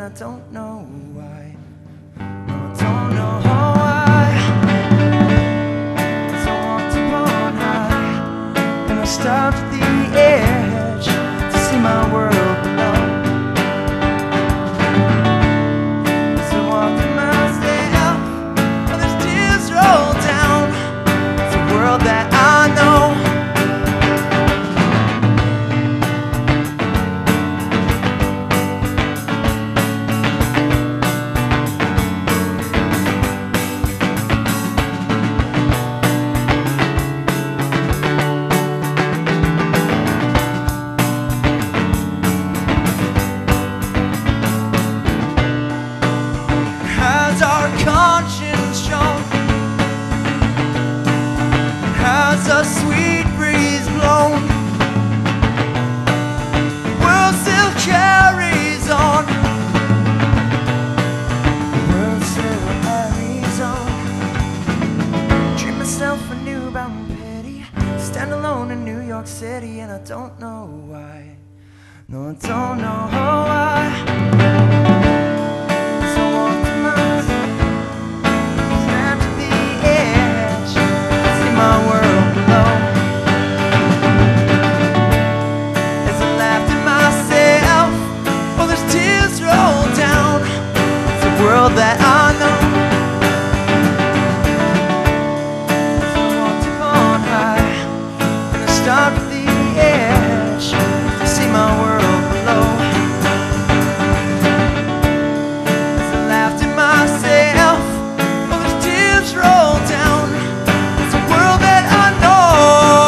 and I don't know why. No, I don't know why. So I walked upon high, and I stopped at the edge to see my world below. So I walked in myself, while there's tears roll down. It's a world that I know. A sweet breeze blown, the world still carries on. The world still carries on. Dream myself a new bound pity, stand alone in New York City, and I don't know why. No, I don't know why. World that I know. So I walked upon high, and I stopped at the edge to see my world below. As I laughed at myself, while those tears rolled down. It's a world that I know.